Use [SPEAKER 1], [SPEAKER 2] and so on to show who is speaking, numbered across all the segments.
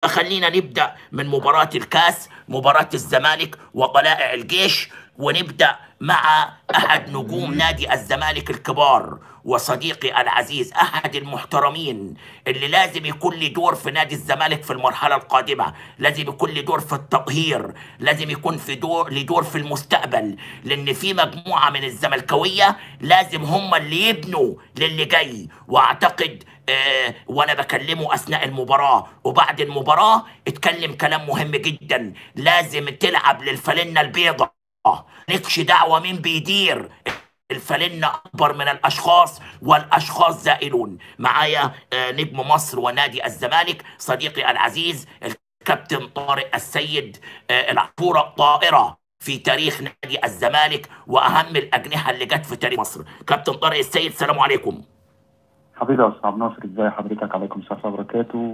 [SPEAKER 1] فخلينا نبدأ من مباراة الكاس، مباراة الزمالك وطلائع الجيش، ونبدأ مع أحد نجوم نادي الزمالك الكبار وصديقي العزيز، أحد المحترمين اللي لازم يكون له دور في نادي الزمالك في المرحلة القادمة، لازم يكون له دور في التطهير، لازم يكون له دور في المستقبل، لأن في مجموعة من الزملكاوية لازم هم اللي يبنوا للي جاي. وأعتقد وانا بكلمه اثناء المباراة وبعد المباراة اتكلم كلام مهم جدا: لازم تلعب للفالنة البيضاء، مالكش دعوة مين بيدير، الفالنة أكبر من الأشخاص والأشخاص زائلون. معايا نجم مصر ونادي الزمالك صديقي العزيز الكابتن طارق السيد، العصفورة الطائرة في تاريخ نادي الزمالك وأهم الأجنحة اللي جت في تاريخ مصر. كابتن طارق السيد، السلام عليكم.
[SPEAKER 2] حبيبي يا استاذ عبد الناصر، ازاي حضرتك؟ عليكم السلام ورحمه الله وبركاته،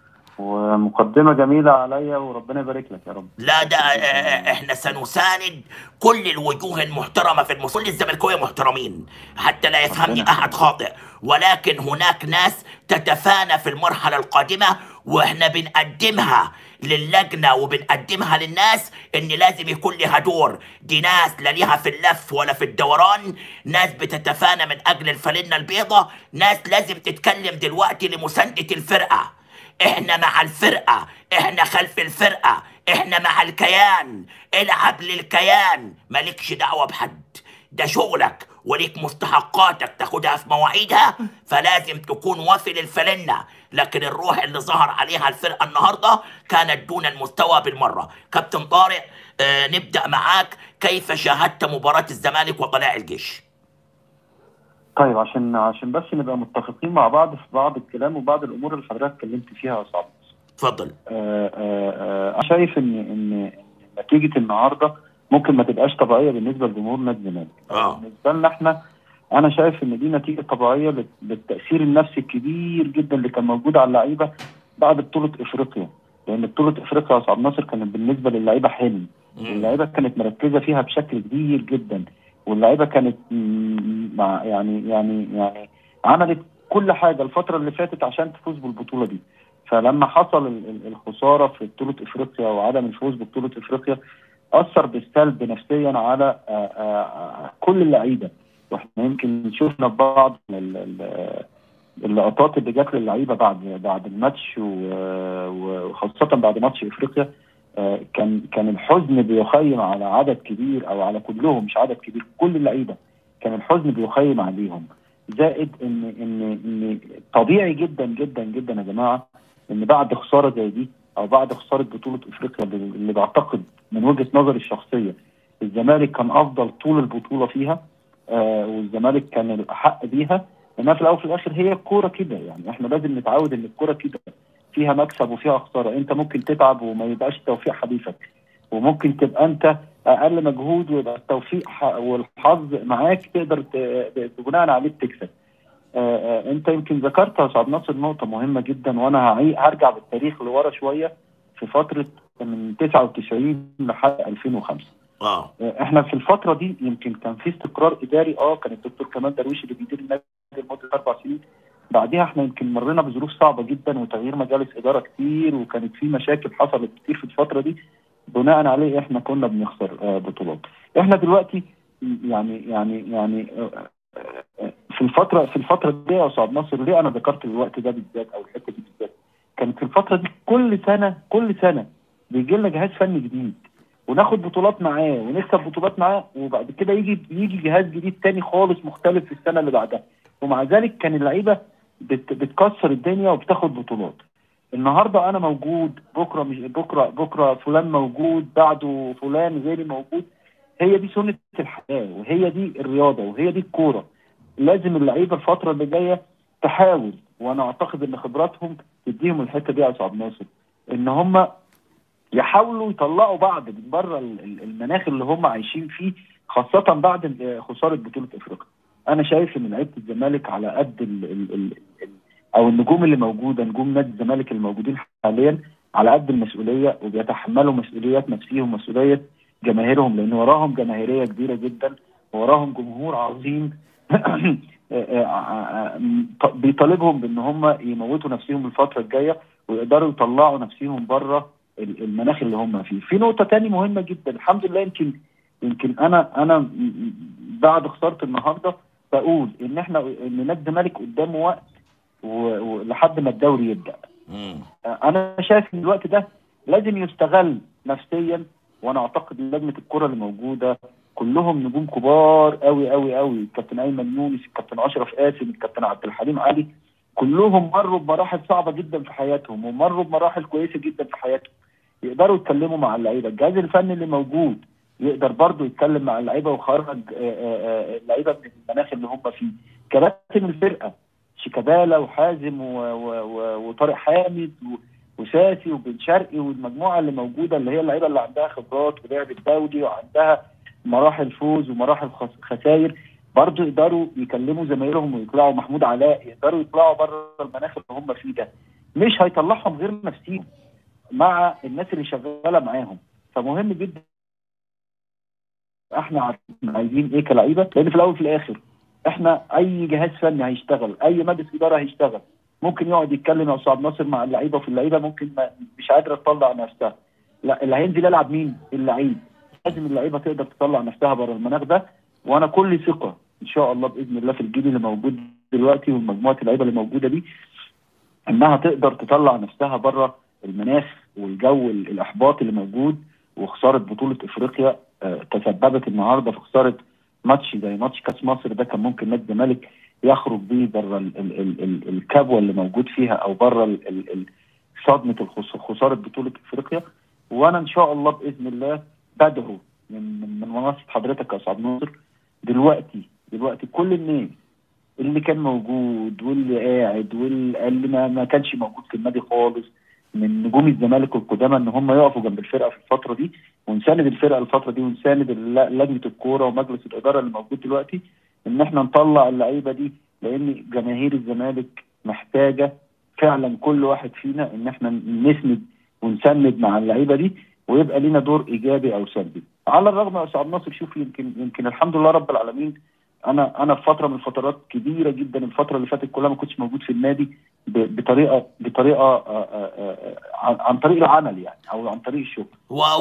[SPEAKER 2] ومقدمه جميله عليا وربنا يبارك لك يا رب.
[SPEAKER 1] لا ده احنا سنساند كل الوجوه المحترمه في المصر، كل الزملكاويه محترمين حتى لا يفهمني احد خاطئ، ولكن هناك ناس تتفانى في المرحله القادمه واحنا بنقدمها للجنه وبنقدمها للناس ان لازم يكون لها دور. دي ناس لا ليها في اللف ولا في الدوران، ناس بتتفانى من اجل الفالنه البيضاء، ناس لازم تتكلم دلوقتي لمسانده الفرقه. احنا مع الفرقة، احنا خلف الفرقة، احنا مع الكيان. العب للكيان، مالكش دعوة بحد، ده شغلك وليك مستحقاتك تاخدها في مواعيدها، فلازم تكون وافي للفلنة. لكن الروح اللي ظهر عليها الفرقة النهاردة كانت دون المستوى بالمرة. كابتن طارق، نبدأ معاك، كيف شاهدت مباراة الزمالك وطلائع الجيش؟
[SPEAKER 2] طيب، عشان بس نبقى متفقين مع بعض في بعض الكلام وبعض الامور اللي حضرتك اتكلمت فيها يا صاحبي.
[SPEAKER 1] اتفضل.
[SPEAKER 2] انا شايف ان نتيجه النهارده ممكن ما تبقاش طبيعيه بالنسبه لجمهور نادي الزمالك. بالنسبه لنا احنا، انا شايف ان دي نتيجه طبيعيه للتاثير النفسي الكبير جدا اللي كان موجود على اللعيبه بعد بطوله افريقيا. لان بطوله افريقيا يا استاذ عبد الناصر كانت بالنسبه للعيبه حلم، واللعيبه كانت مركزه فيها بشكل كبير جدا، واللعيبه كانت يعني عملت كل حاجه الفتره اللي فاتت عشان تفوز بالبطوله دي. فلما حصل الخساره في بطوله افريقيا وعدم الفوز ببطوله افريقيا اثر بالسلب نفسيا على كل اللعيبه. واحنا يمكن شفنا بعض اللقطات اللي جت للعيبه بعد الماتش، وخاصه بعد ماتش افريقيا. كان الحزن بيخيم على عدد كبير، او على كلهم، مش عدد كبير، كل اللعيبه كان الحزن بيخيم عليهم. زائد ان طبيعي جدا جدا جدا يا جماعه ان بعد خساره زي دي، او بعد خساره بطوله افريقيا اللي بعتقد من وجهه نظري الشخصيه الزمالك كان افضل طول البطوله فيها، والزمالك كان الاحق بيها، لانها في الاول وفي الاخر هي الكوره كده. يعني احنا لازم نتعود ان الكوره كده، فيها مكسب وفيها خساره. انت ممكن تتعب وما يبقاش التوفيق حليفك، وممكن تبقى انت اقل مجهود ويبقى التوفيق والحظ معاك، تقدر بناء عليه تكسب. انت يمكن ذكرت يا استاذ عبد الناصر نقطه مهمه جدا، وانا هرجع بالتاريخ لورا شويه في فتره من 99 لحد 2005. احنا في الفتره دي يمكن كان في استقرار اداري، كان الدكتور كمال درويش اللي بيدير النادي لمده 4 سنين. بعدها احنا يمكن مرينا بظروف صعبه جدا وتغيير مجالس اداره كتير، وكانت في مشاكل حصلت كتير في الفتره دي، بناء عليه احنا كنا بنخسر بطولات. احنا دلوقتي يعني في الفتره دي يا استاذ ناصر، ليه انا ذكرت الوقت ده بالذات او الحته دي بالذات؟ كانت في الفتره دي كل سنه بيجي لنا جهاز فني جديد وناخد بطولات معاه ونكسب بطولات معاه، وبعد كده يجي جهاز جديد تاني خالص مختلف في السنه اللي بعدها، ومع ذلك كان اللعيبه بتكسر الدنيا وبتاخد بطولات. النهارده انا موجود، بكره مش بكره فلان موجود، بعده فلان غيري موجود. هي دي سنه الحياه، وهي دي الرياضه، وهي دي الكوره. لازم اللعيبه الفتره اللي جايه تحاول، وانا اعتقد ان خبراتهم تديهم الحته دي يا استاذ ناصر، ان هم يحاولوا يطلعوا بعض من بره المناخ اللي هم عايشين فيه، خاصه بعد خساره بطوله افريقيا. انا شايف ان لعيبه الزمالك على قد او النجوم اللي موجوده، نجوم نادي الزمالك الموجودين حاليا، على قد المسؤوليه، وبيتحملوا مسؤوليات نفسيهم ومسؤوليه جماهيرهم، لان وراهم جماهيريه كبيره جدا، وراهم جمهور عظيم بيطالبهم بان هم يموتوا نفسهم الفتره الجايه. ويقدروا يطلعوا نفسهم بره المناخ اللي هم فيه. في نقطه تاني مهمه جدا، الحمد لله، يمكن انا بعد خساره النهارده بقول ان نادي الزمالك قدامه وقت ولحد ما الدوري يبدا. انا شايف ان الوقت ده لازم يستغل نفسيا، وانا اعتقد لجنه الكره اللي موجوده كلهم نجوم كبار قوي قوي قوي، الكابتن ايمن يونس، الكابتن اشرف قاسم، الكابتن عبد الحليم علي، كلهم مروا بمراحل صعبه جدا في حياتهم ومروا بمراحل كويسه جدا في حياتهم. يقدروا يتكلموا مع اللعيبه، الجهاز الفني اللي موجود يقدر برضه يتكلم مع اللعيبه ويخرج اللعيبه من المناخ اللي هم فيه. كباتن الفرقه شيكابالا وحازم وطارق حامد وساسي وبن شرقي والمجموعه اللي موجوده اللي هي اللعيبه اللي عندها خبرات ولعب الدولي وعندها مراحل فوز ومراحل خسائر، برضه يقدروا يكلموا زمايلهم ويطلعوا. محمود علاء يقدروا يطلعوا بره المناخ اللي هم فيه ده، مش هيطلعهم غير نفسيهم مع الناس اللي شغاله معاهم. فمهم جدا احنا عايزين ايه كلعيبه، لان في الاول وفي الاخر احنا اي جهاز فني هيشتغل، اي مجلس اداره هيشتغل، ممكن يقعد يتكلم يا استاذ عبد الناصر مع اللعيبه، وفي اللعيبه ممكن مش قادره تطلع نفسها. لا، اللي هينزل يلعب مين؟ اللعيب. لازم اللعيبه تقدر تطلع نفسها بره المناخ ده، وانا كل ثقه ان شاء الله باذن الله في الجيل اللي موجود دلوقتي ومجموعه اللعيبه اللي موجوده دي انها تقدر تطلع نفسها بره المناخ والجو الاحباط اللي موجود. وخساره بطوله افريقيا تسببت النهارده في خساره ماتش زي ماتش كاس مصر، ده كان ممكن نادي الزمالك يخرج بيه بره الكبوه اللي موجود فيها، او بره صدمه خساره بطوله افريقيا. وانا ان شاء الله باذن الله بدعو من منصه حضرتك يا استاذ ناصر دلوقتي كل الناس اللي كان موجود واللي قاعد واللي ما كانش موجود في النادي خالص من نجوم الزمالك القدامى ان هم يقفوا جنب الفرقه في الفتره دي، ونساند الفرقه الفتره دي، ونساند لجنه الكوره ومجلس الاداره اللي موجود دلوقتي، ان احنا نطلع اللعيبه دي، لان جماهير الزمالك محتاجه فعلا كل واحد فينا ان احنا نسند ونسند مع اللعيبه دي، ويبقى لنا دور ايجابي او سلبي. على الرغم يا استاذ ناصر، شوف، يمكن الحمد لله رب العالمين، انا في فتره من الفترات كبيره جدا الفتره اللي فاتت كلها ما كنتش موجود في النادي بطريقه عن طريق العمل يعني، او عن طريق الشغل.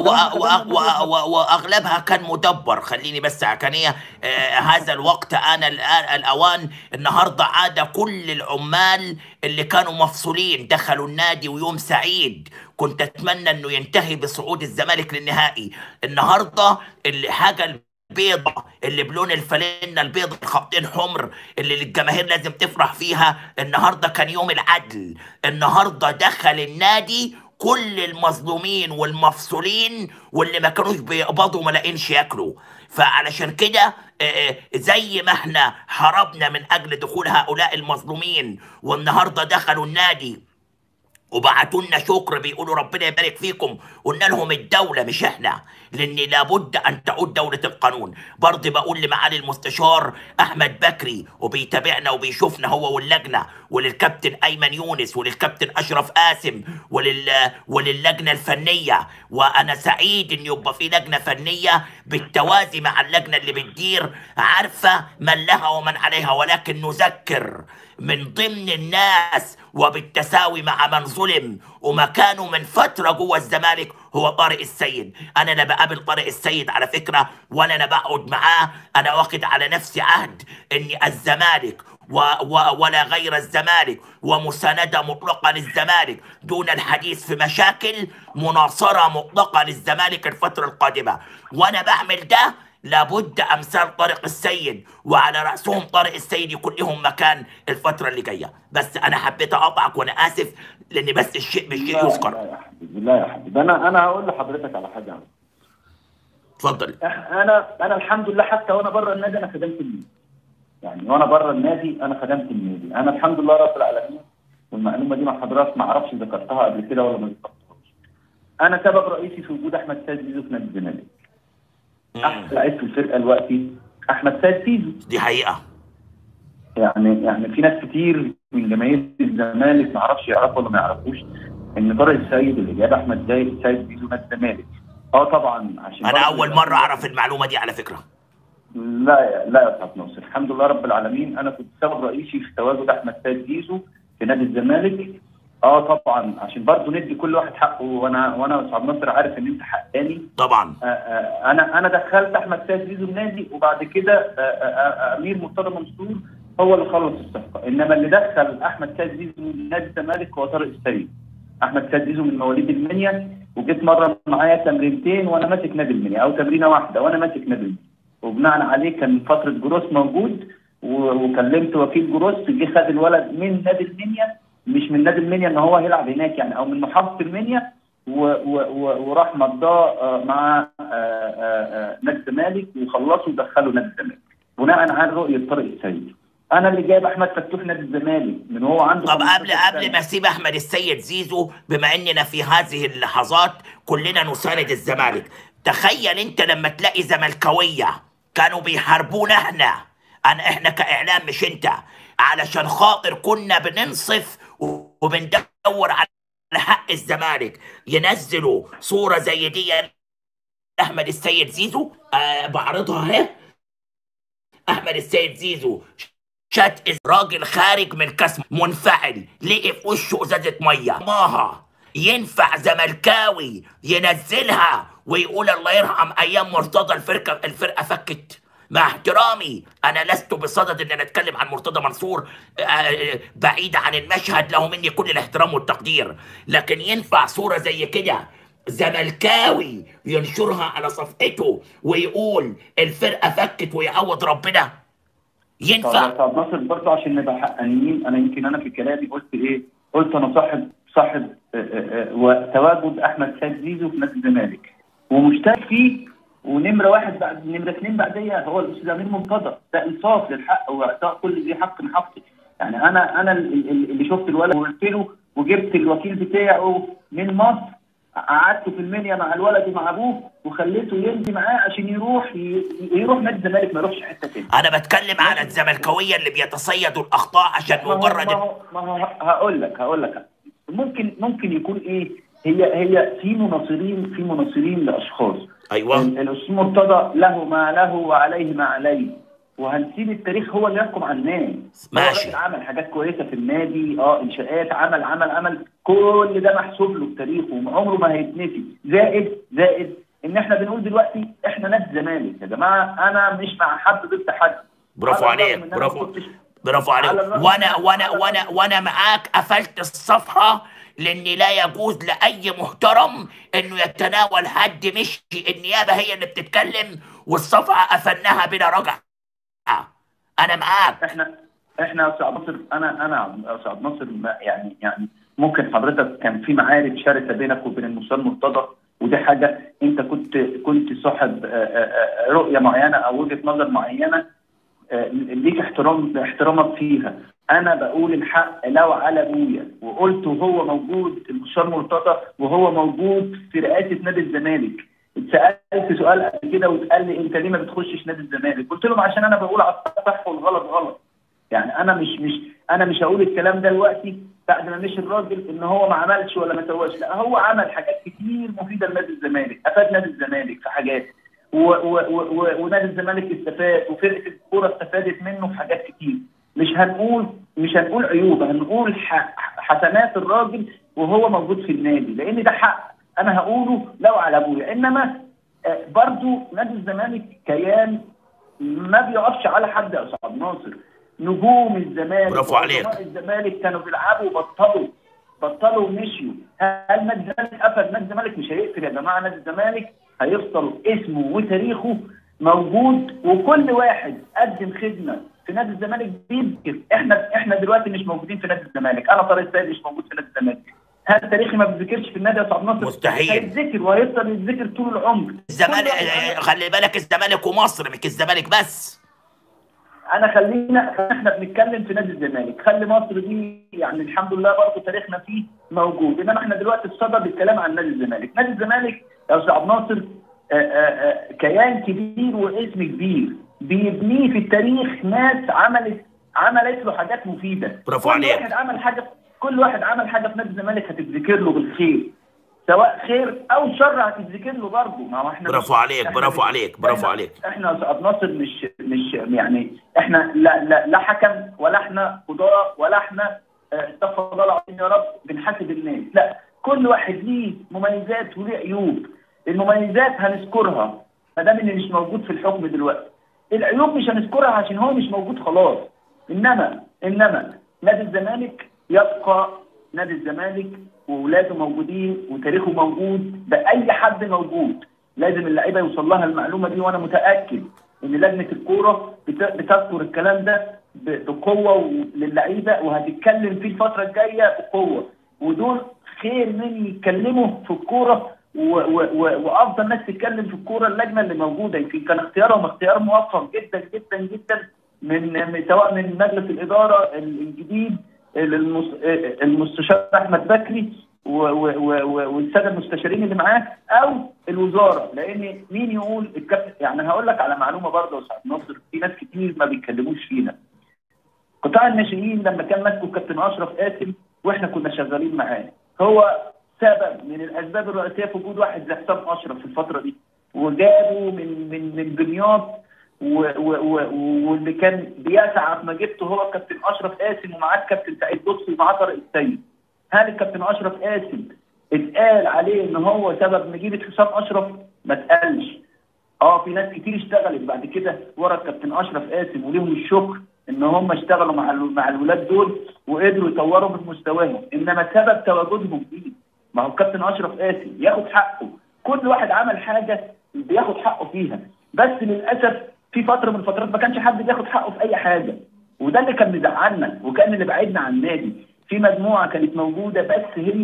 [SPEAKER 1] واغلبها كان مدبر. خليني بس عكنيه هذا الوقت الاوان. النهارده عاد كل العمال اللي كانوا مفصولين دخلوا النادي، ويوم سعيد كنت اتمنى انه ينتهي بصعود الزمالك للنهائي. النهارده الحاجه البيضة اللي بلون الفانلة البيضة خطين حمر اللي الجماهير لازم تفرح فيها، النهاردة كان يوم العدل. النهاردة دخل النادي كل المظلومين والمفصولين واللي ما كانوش بيقبضوا ما لاقينش ياكلوا. فعلشان كده زي ما احنا حاربنا من اجل دخول هؤلاء المظلومين، والنهاردة دخلوا النادي وبعتوا لنا شكر بيقولوا ربنا يبارك فيكم، قلنا لهم الدولة مش احنا، لان لابد ان تعود دولة القانون. برضه بقول لمعالي المستشار احمد بكري وبيتابعنا وبيشوفنا هو واللجنة، وللكابتن ايمن يونس وللكابتن اشرف قاسم وللجنة الفنية، وانا سعيد ان يبقى في لجنة فنية بالتوازي مع اللجنة اللي بتدير، عارفة من لها ومن عليها، ولكن نذكر من ضمن الناس وبالتساوي مع من ظلم ومكانه من فترة جوه الزمالك هو طارق السيد. انا بقابل طارق السيد على فكرة، وانا بقعد معاه، انا واخد على نفسي عهد اني الزمالك ولا غير الزمالك، ومساندة مطلقة للزمالك دون الحديث في مشاكل، مناصرة مطلقة للزمالك الفترة القادمة. وانا بعمل ده لابد امثال طارق السيد، وعلى راسهم طارق السيد يكون لهم مكان الفتره اللي جايه. بس انا حبيت اقطعك وانا اسف، لان بس الشيء بالشيء يذكر.
[SPEAKER 2] لا يا حبيبي، لا يا حبيبي، انا هقول لحضرتك على حاجه.
[SPEAKER 1] اتفضل.
[SPEAKER 2] انا الحمد لله حتى وانا بره النادي انا خدمت النادي، يعني وانا بره النادي انا خدمت النادي، انا الحمد لله رب العالمين. والمعلومه دي مع حضرتك ما اعرفش ذكرتها قبل كده ولا ما ذكرتهاش. انا سبب رئيسي في وجود احمد سيد زيزو في نادي الزمالك. احسن لعيب في الفرقه دلوقتي احمد سيد زيزو،
[SPEAKER 1] دي حقيقه.
[SPEAKER 2] يعني في ناس كتير من جماهير الزمالك ما اعرفش يعرفوا ولا ما يعرفوش ان طارق السيد اللي جاب احمد سيد زيزو نادي الزمالك. طبعا عشان
[SPEAKER 1] انا اول مره اعرف المعلومه دي على فكره.
[SPEAKER 2] لا يا استاذ ناصر، الحمد لله رب العالمين، انا كنت سبب رئيسي في تواجد احمد سيد زيزو في نادي الزمالك طبعا، عشان برضه ندي كل واحد حقه، وانا استاذ ناصر عارف ان انت حقاني.
[SPEAKER 1] طبعا.
[SPEAKER 2] انا دخلت احمد سيد زيزو النادي، وبعد كده امير مرتضى منصور هو اللي خلص الصفقه، انما اللي دخل احمد سيد زيزو نادي الزمالك هو طارق السري. احمد سيد زيزو من مواليد المنيا، وجيت مره معايا تمرينتين وانا ماسك نادي المنيا، او تمرينه واحده وانا ماسك نادي المنيا، وبناء عليه كان فتره جروس موجود، وكلمت وكيل جروس، جه خد الولد من نادي المنيا، مش من نادي المنيا ان هو هيلعب هناك يعني، او من محافظه المنيا، وراح مضاه مع نادي الزمالك، وخلصوا ودخلوا نادي الزمالك بناء على رؤيه طارق السيد. انا اللي جايب احمد فتوح نادي الزمالك من هو عنده.
[SPEAKER 1] طب قبل ما اسيب احمد السيد زيزو، بما اننا في هذه اللحظات كلنا نساند الزمالك، تخيل انت لما تلاقي زملكاويه كانوا بيحاربونا احنا كاعلام، مش انت، علشان خاطر كنا بننصف وبندور على حق الزمالك، ينزلوا صوره زي دي احمد السيد زيزو. بعرضها اهي. احمد السيد زيزو شات راجل خارج من كاس منفعل، لقي في وشه ازازه ميه ماها، ينفع زملكاوي ينزلها ويقول الله يرحم ايام مرتضى الفرقه فكت؟ مع احترامي انا لست بصدد ان انا اتكلم عن مرتضى منصور، بعيد عن المشهد، له مني كل الاحترام والتقدير، لكن ينفع صوره زي كده زملكاوي ينشرها على صفحته ويقول الفرقه فكت ويعوض ربنا؟ ينفع؟
[SPEAKER 2] طب ناصر برضه عشان نبقى حقانيين، انا يمكن انا في كلامي قلت ايه؟ قلت انا صاحب وتواجد احمد سيد زيزو في نادي الزمالك ومشترك فيه، ونمره واحد بعد نمره اثنين بعديها هو الاستاذ امير مرتضى. ده انصاف للحق واعطاء كل ذي حق من حقه. يعني انا اللي شفت الولد وقلت له، وجبت الوكيل بتاعه من مصر، قعدت في المنيا مع الولد ومع ابوه، وخليته يمضي معاه عشان يروح نادي الزمالك، ما يروحش حته ثانيه.
[SPEAKER 1] انا بتكلم على الزملكاويه اللي بيتصيدوا الاخطاء عشان مجرد.
[SPEAKER 2] ما هو هقول لك ممكن يكون ايه، هي في مناصرين لاشخاص.
[SPEAKER 1] ايوه.
[SPEAKER 2] الاستاذ مرتضى له ما له وعليه ما عليه، وهنسيب التاريخ هو اللي يحكم على الناس.
[SPEAKER 1] ماشي.
[SPEAKER 2] عمل حاجات كويسه في النادي، انشاءات، عمل كل ده محسوب له بتاريخه وعمره ما هيتنسي. زائد ان احنا بنقول دلوقتي احنا نادي الزمالك يا جماعه، انا مش مع حد ضد حد.
[SPEAKER 1] برافو عليك، برافو عليك. وانا معاك، قفلت الصفحه لان لا يجوز لاي محترم انه يتناول حد، مش النيابه هي اللي بتتكلم والصفحه قفلناها بلا رجعه. انا معاك.
[SPEAKER 2] احنا يا استاذ ناصر، انا يا استاذ ناصر، يعني ممكن حضرتك كان في معارك شرسه بينك وبين الاستاذ مرتضى، ودي حاجه انت كنت صاحب رؤيه معينه او وجهه نظر معينه، ليك احترامك فيها. انا بقول الحق لو على ابويا، وقلت وهو موجود المستشار مرتضى وهو موجود في رئاسه نادي الزمالك. اتسالت سؤال قبل كده واتقال لي انت ليه ما بتخشش نادي الزمالك؟ قلت لهم عشان انا بقول على الصح والغلط غلط. يعني انا مش هقول الكلام ده دلوقتي بعد ما مشي الراجل ان هو ما عملش ولا ما سواش، لا، هو عمل حاجات كتير مفيده لنادي الزمالك، افاد نادي الزمالك في حاجات، ونادي الزمالك استفاد، وفرقه الكوره استفادت منه في حاجات كتير. مش هنقول عيوب، هنقول حسنات الراجل وهو موجود في النادي، لان ده حق انا هقوله لو على ابويا. انما برضو نادي الزمالك كيان ما بيقفش على حد يا استاذ ناصر. نجوم الزمالك،
[SPEAKER 1] برافو عليك،
[SPEAKER 2] الزمالك كانوا بيلعبوا بطلوا ومشيوا. هل نادي الزمالك قفل؟ نادي الزمالك مش هيقفل يا جماعه، نادي الزمالك هيفضل اسمه وتاريخه موجود، وكل واحد قدم خدمه في نادي الزمالك بيذكر. احنا دلوقتي مش موجودين في نادي الزمالك، انا طارق السيد مش موجود في نادي الزمالك، هل تاريخي ما بيتذكرش في النادي يا استاذ ناصر؟
[SPEAKER 1] مستحيل.
[SPEAKER 2] هيتذكر وهيفضل يتذكر طول العمر.
[SPEAKER 1] الزمالك، خلي بالك، الزمالك ومصر، مش الزمالك بس.
[SPEAKER 2] احنا بنتكلم في نادي الزمالك، خلي مصر دي يعني الحمد لله برضه تاريخنا فيه موجود، انما احنا دلوقتي بصدد الكلام عن نادي الزمالك. نادي الزمالك يا استاذ ناصر كيان كبير واسم كبير بيبنيه في التاريخ، ناس عملت له حاجات مفيده.
[SPEAKER 1] برافو عليك.
[SPEAKER 2] كل واحد عمل حاجه في نادي الزمالك هتتذكر له بالخير، سواء خير او شر هتتذكر له برضه. ما هو احنا
[SPEAKER 1] برافو عليك، برافو عليك، برافو عليك.
[SPEAKER 2] احنا يا استاذ ناصر مش يعني احنا لا حكم، ولا احنا قضاة، ولا احنا
[SPEAKER 3] استغفر الله العظيم يا رب بنحاسب الناس، لا، كل واحد ليه مميزات وليه عيوب. المميزات هنذكرها ما دام اللي مش موجود في الحكم دلوقتي، العيوب مش هنذكرها عشان هو مش موجود خلاص. انما نادي الزمالك يبقى نادي الزمالك، واولاده موجودين وتاريخه موجود باي حد موجود. لازم اللعيبه يوصل لها المعلومه دي، وانا متاكد ان لجنه الكوره بتذكر الكلام ده بقوه للعيبه، وهتتكلم فيه الفتره الجايه بقوه، ودول خير من يتكلموا في الكوره وافضل ناس تتكلم في الكوره اللجنه اللي موجوده. يمكن كان اختيارهم اختيار موفق جدا جدا جدا سواء من مجلس الاداره الجديد المستشار احمد بكري والساده المستشارين اللي معاه، او الوزاره. لان مين يقول الكابتن؟ يعني هقول لك على معلومه برضه يا استاذ ناصر، في ناس كتير ما بيتكلموش فينا. قطاع الناشئين لما كان ماسكه الكابتن اشرف قاسم واحنا كنا شغالين معاه، هو سبب من الاسباب الرئيسيه في وجود واحد زي حسام اشرف في الفتره دي، وجابه من دمياط، واللي كان بيسعى ما جبته هو الكابتن اشرف قاسم، ومعاه الكابتن سعيد لطفي ومعاه طارق السيد. هل الكابتن اشرف قاسم اتقال عليه ان هو سبب نجيبه حسام اشرف؟ ما اتقالش. في ناس كتير اشتغلت بعد كده ورا الكابتن اشرف قاسم، وليهم الشكر ان هم اشتغلوا مع الولاد دول وقدروا يطوروا من مستواهم. انما سبب تواجدهم فيه، ما هو الكابتن اشرف قاسم ياخد حقه، كل واحد عمل حاجه بياخد حقه فيها، بس للاسف في فتره من الفترات ما كانش حد بياخد حقه في اي حاجه، وده اللي كان مزعلنا وكان اللي بعدنا عن النادي. في مجموعه كانت موجوده بس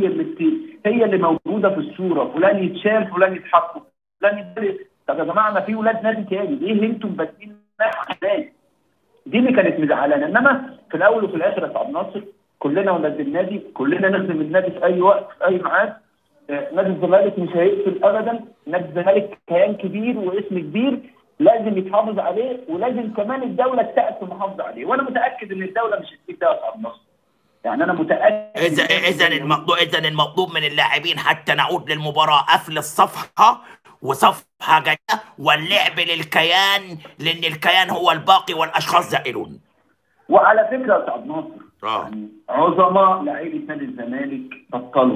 [SPEAKER 3] هي اللي موجوده في الصوره، فلان يتشال فلان يتحط فلان يتشال. طب يا جماعه ما في ولاد نادي تاني، ليه انتم بادئين ازاي؟ دي اللي كانت مزعلانا. انما في الاول وفي الاخر يا استاذ ناصر، كلنا ولاد النادي، كلنا نخدم النادي في اي وقت في اي ميعاد. نادي الزمالك مش هيقفل ابدا، نادي الزمالك كيان كبير واسم كبير لازم يتحافظ عليه، ولازم كمان الدوله تساعد محافظه عليه، وانا متاكد ان الدوله مش هتسيب ده يا استاذ ناصر. يعني انا متاكد
[SPEAKER 1] اذا المطلوب من اللاعبين حتى نعود للمباراه قفل الصفحه وصفحه جديده واللعب للكيان، لان الكيان هو الباقي والاشخاص زائلون.
[SPEAKER 3] وعلى فكره يا استاذ ناصر، يعني عظماء لعيبه نادي الزمالك بطلوا.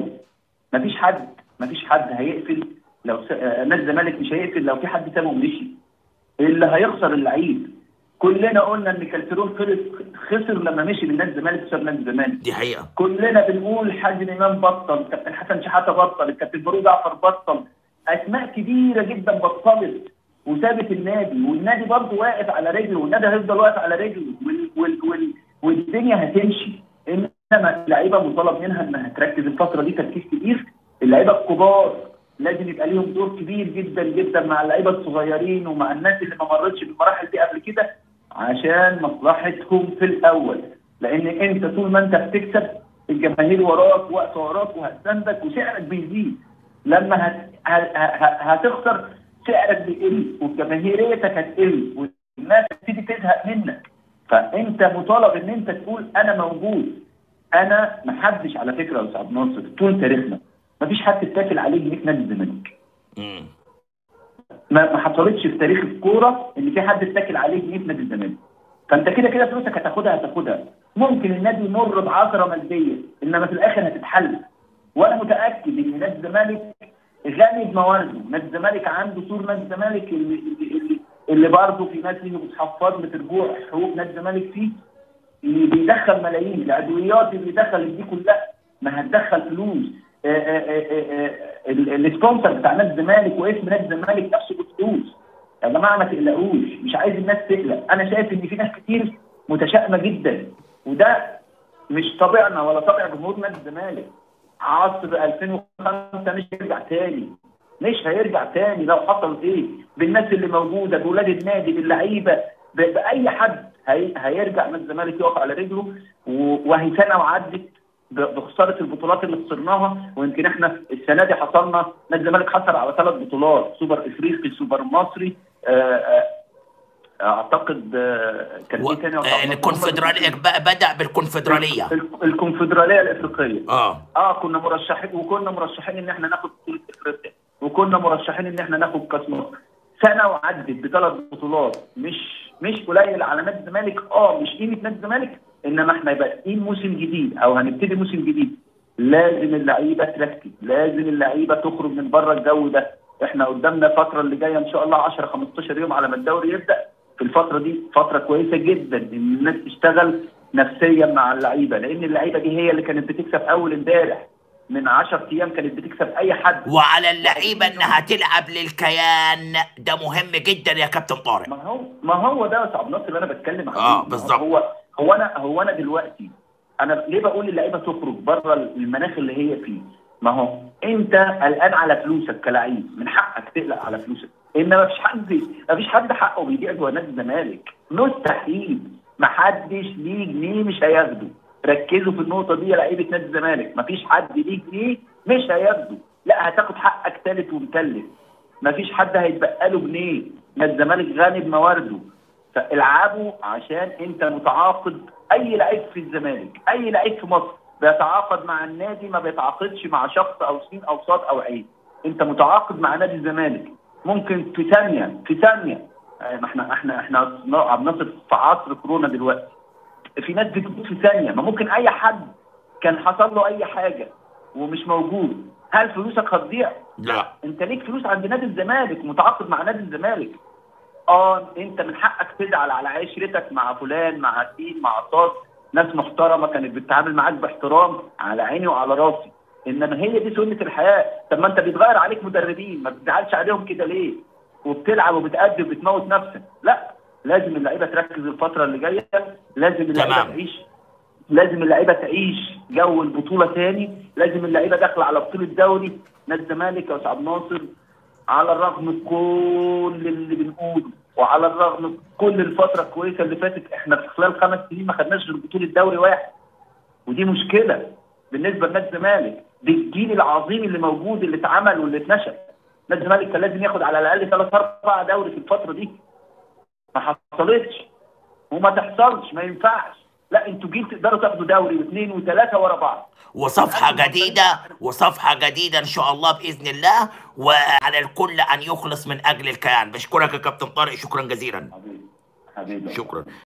[SPEAKER 3] مفيش حد هيقفل لو نادي الزمالك مش هيقفل لو في حد سابه ومشي. اللي هيخسر اللعيب. كلنا قلنا ان كالترون خسر لما مشي من نادي الزمالك بسبب نادي الزمالك.
[SPEAKER 1] دي حقيقه.
[SPEAKER 3] كلنا بنقول حازم امام بطل، الكابتن حسن شحاته بطل، الكابتن فاروق جعفر بطل، اسماء كبيره جدا بطلت وسابت النادي، والنادي برضه واقف على رجله، والنادي هيفضل واقف على رجله، والدنيا هتمشي. انما اللعيبه مطالب منها انها تركز الفتره دي تركيز كبير. اللعيبه الكبار لازم يبقى ليهم دور كبير جدا جدا مع اللعيبه الصغيرين ومع الناس اللي ما مرتش بالمراحل دي قبل كده، عشان مصلحتهم في الاول. لان انت طول ما انت بتكسب الجماهير وراك واقفه وراك وهتساندك وسعرك بيزيد. لما هتخسر سعرك بيقل وجماهيريتك هتقل والناس هتبتدي تزهق منك. فانت مطالب ان انت تقول انا موجود. انا محدش على فكره يا استاذ ناصر طول تاريخنا مفيش حد اتاكل عليه جنيه في نادي الزمالك. ما حصلتش في تاريخ الكوره ان في حد اتاكل عليه جنيه في نادي الزمالك. فانت كده كده فلوسك هتاخدها. ممكن النادي يمر بعثره ماديه انما في الاخر هتتحل. وانا متاكد ان نادي الزمالك غني بموارده. نادي الزمالك عنده سور نادي الزمالك اللي برضه في ناس اللي بتحفظ لرجوع حقوق نادي الزمالك فيه، اللي بيدخل ملايين. العضويات اللي دخلت دي كلها ما هتدخل فلوس. السبونسر بتاع نادي الزمالك واسم نادي الزمالك نفسه بفلوس. يا جماعه ما تقلقوش، مش عايز الناس تقلق. انا شايف ان في ناس كتير متشائمه جدا، وده مش طبيعنا ولا طبيع جمهور نادي الزمالك. عصر 2005 مش هيرجع تاني لو حصل ايه بالناس اللي موجوده، باولاد النادي، باللعيبه، باي حد. هيرجع نادي الزمالك يقف على رجله. وهي سنه وعدت بخساره البطولات اللي خسرناها. ويمكن احنا السنه دي حصلنا، نادي الزمالك حصل على 3 بطولات، سوبر افريقي، سوبر مصري، اعتقد كان في ثاني
[SPEAKER 1] الكونفدراليه. بدا بالكونفدراليه،
[SPEAKER 3] الكونفدراليه الافريقيه. كنا مرشحين ان احنا ناخد بطوله افريقيا، وكنا مرشحين ان احنا ناخد كاس مصر. سنه وعدت ب3 بطولات، مش قليل على نادي الزمالك. مش قيمه نادي الزمالك، انما احنا بادئين موسم جديد او هنبتدي موسم جديد، لازم اللعيبه تركز، لازم اللعيبه تخرج من بره الجو ده. احنا قدامنا الفتره اللي جايه ان شاء الله 10 15 يوم على ما الدوري يبدا. في الفتره دي فتره كويسه جدا ان الناس تشتغل نفسيا مع اللعيبه، لان اللعيبه دي هي اللي كانت بتكسب اول امبارح من 10 ايام، كانت بتكسب اي حد.
[SPEAKER 1] وعلى اللعيبه انها تلعب للكيان، ده مهم جدا يا كابتن طارق.
[SPEAKER 3] ما هو ده يا استاذ عبد الناصر اللي انا بتكلم عليه.
[SPEAKER 1] بالظبط.
[SPEAKER 3] هو انا دلوقتي انا ليه بقول للعيبه تخرج بره المناخ اللي هي فيه؟ ما هو انت قلقان على فلوسك كلاعب، من حقك تقلق على فلوسك، ان ما فيش حد حقه بيضيع جوه نادي الزمالك، مستحيل. ما حدش ليه جنيه مش هياخده. ركزوا في النقطه دي يا لعيبه نادي الزمالك، ما فيش حد ليه جنيه مش هياخده، لا هتاخد حقك ثالث ومكلف. ما فيش حد هيتبقى له جنيه، نادي الزمالك غني بموارده. فالعبوا عشان انت متعاقد. اي لعيب في الزمالك، اي لعيب في مصر بيتعاقد مع النادي، ما بيتعاقدش مع شخص او سين او صاد او عين. انت متعاقد مع نادي الزمالك، ممكن في ثانيه احنا عم نصف في عصر كورونا دلوقتي، في ناس بتموت في ثانيه. ما ممكن اي حد كان حصل له اي حاجه ومش موجود، هل فلوسك هتضيع؟
[SPEAKER 1] لا،
[SPEAKER 3] انت ليك فلوس عند نادي الزمالك، متعاقد مع نادي الزمالك. انت من حقك تزعل على عشرتك مع فلان مع سين مع صاد، ناس محترمه كانت بتتعامل معاك باحترام، على عيني وعلى راسي. انما هي دي سنه الحياه. طب ما انت بيتغير عليك مدربين، ما بتزعلش عليهم كده ليه؟ وبتلعب وبتأدي وبتموت نفسك. لا، لازم اللعيبه تركز الفتره اللي جايه، لازم اللعيبه تعيش جو البطوله ثاني، لازم اللعيبه داخله على بطوله دوري. نادي الزمالك يا استاذ عبد الناصر على الرغم من كل اللي بنقوله، وعلى الرغم من كل الفتره الكويسه اللي فاتت، احنا في خلال 5 سنين ما خدناش غير بطوله دوري واحد، ودي مشكله بالنسبه لنادي الزمالك. دي الجيل العظيم اللي موجود اللي اتعمل واللي اتنشأ. نادي الزمالك كان لازم ياخد على الاقل 3 4 دوري في الفتره دي، ما حصلتش وما تحصلش، ما ينفعش. لا، انتوا جيل تقدروا تاخدوا دوري واثنين وثلاثه ورا بعض،
[SPEAKER 1] وصفحة جديدة إن شاء الله بإذن الله، وعلى الكل أن يخلص من أجل الكيان. بشكرك يا كابتن طارق، شكرا جزيلا.
[SPEAKER 3] حبيبي
[SPEAKER 1] شكرا.